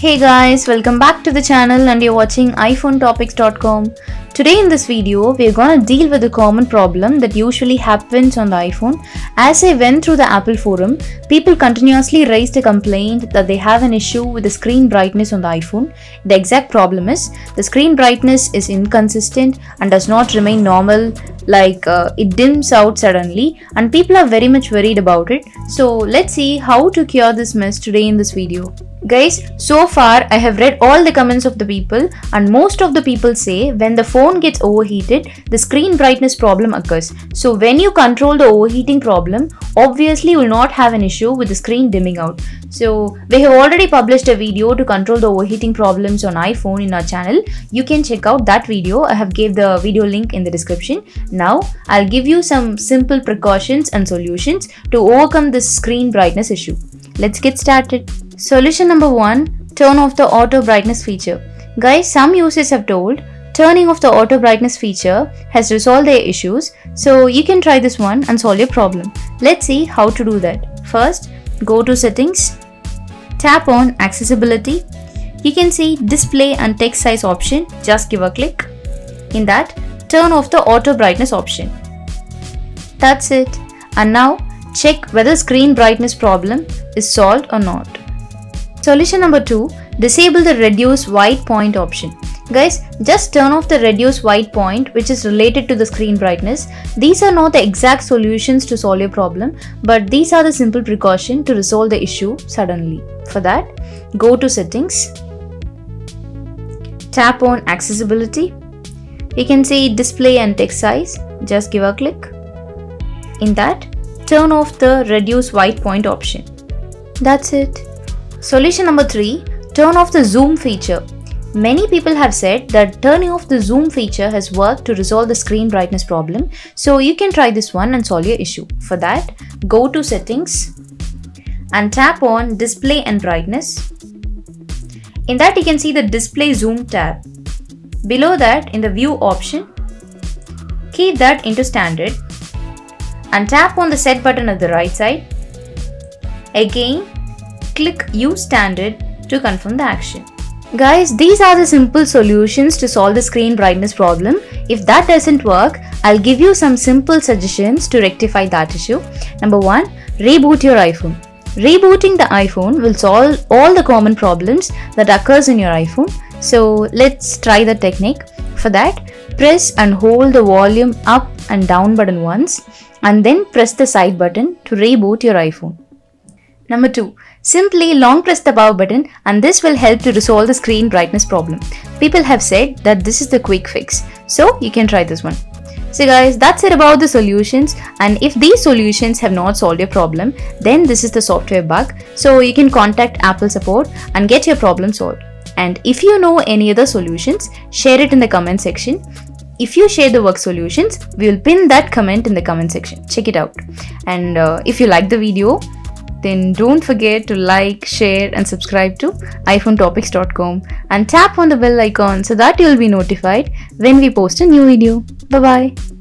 Hey guys, welcome back to the channel and you're watching iPhoneTopics.com. Today in this video, we're gonna deal with a common problem that usually happens on the iPhone. As I went through the Apple forum, people continuously raised a complaint that they have an issue with the screen brightness on the iPhone. The exact problem is, the screen brightness is inconsistent and does not remain normal, like it dims out suddenly, and people are very much worried about it. So let's see how to cure this mess today in this video. Guys, so far I have read all the comments of the people, and most of the people say when the phone gets overheated, the screen brightness problem occurs. So when you control the overheating problem, obviously you will not have an issue with the screen dimming out. So we have already published a video to control the overheating problems on iPhone in our channel. You can check out that video. I have gave the video link in the description. Now I'll give you some simple precautions and solutions to overcome this screen brightness issue. Let's get started. Solution number 1. Turn off the auto brightness feature. Guys, some users have told turning off the auto brightness feature has resolved their issues, so you can try this one and solve your problem. Let's see how to do that. First, go to settings, tap on accessibility. You can see display and text size option, just give a click. In that, turn off the auto brightness option. That's it. And now check whether screen brightness problem is solved or not. Solution number 2. Disable the reduce white point option. Guys, just turn off the reduce white point, which is related to the screen brightness. These are not the exact solutions to solve your problem, but these are the simple precautions to resolve the issue suddenly. For that, go to settings, tap on accessibility. You can see display and text size, just give a click. In that, turn off the reduce white point option. That's it. Solution number 3. Turn off the zoom feature. Many people have said that turning off the zoom feature has worked to resolve the screen brightness problem, so you can try this one and solve your issue. For that, go to settings and tap on display and brightness. In that, you can see the display zoom tab. Below that, in the view option, keep that into standard and tap on the set button at the right side. Again, click use standard to confirm the action. Guys, these are the simple solutions to solve the screen brightness problem. If that doesn't work, I'll give you some simple suggestions to rectify that issue. Number 1. Reboot your iPhone. Rebooting the iPhone will solve all the common problems that occurs in your iPhone. So let's try the technique. For that, press and hold the volume up and down button once, and then press the side button to reboot your iPhone. Number 2. Simply long press the power button, and this will help to resolve the screen brightness problem. People have said that this is the quick fix, so you can try this one. So guys, that's it about the solutions, and if these solutions have not solved your problem, then this is the software bug, so you can contact Apple support and get your problem solved. And if you know any other solutions, share it in the comment section. If you share the work solutions, we will pin that comment in the comment section. Check it out. And if you like the video, then don't forget to like, share and subscribe to iPhoneTopics.com and tap on the bell icon so that you'll be notified when we post a new video. Bye bye.